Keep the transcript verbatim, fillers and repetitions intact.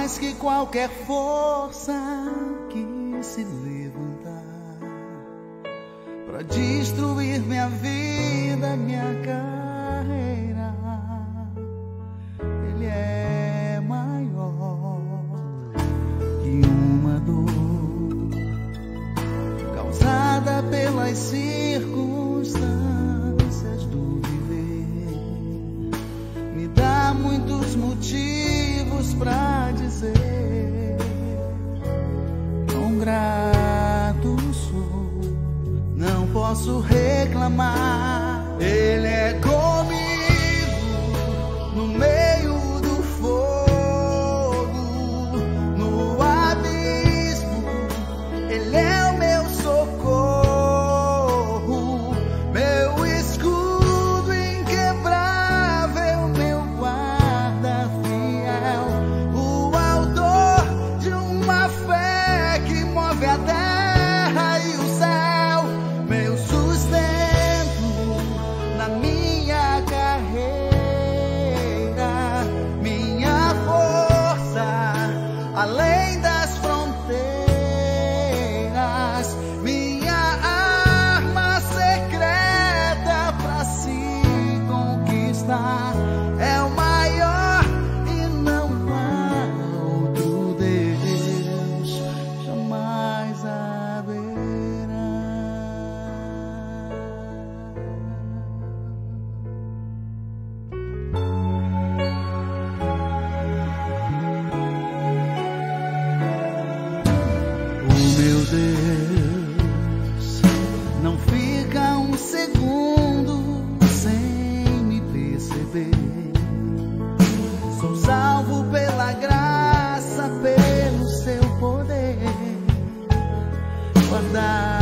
mais que qualquer força que se levantar pra destruir minha vida, minha carreira. Ele é maior que uma dor causada pelas circunstâncias do viver. Me dá muitos motivos pra dizer quão grato sou. Não posso reclamar. Ele é comigo no meio do fogo, no abismo. Ele é o meu socorro, meu escudo inquebrável, meu guarda fiel, o autor de uma fé que move a terra e o céu, meu sustento na minha carreira, minha força além das fronteiras, minha arma secreta pra se conquistar. É o maior e não há outro Deus jamais haverá. O meu Deus não fica um segundo sem me perceber. Sou salvo pela graça, pelo seu poder, guardado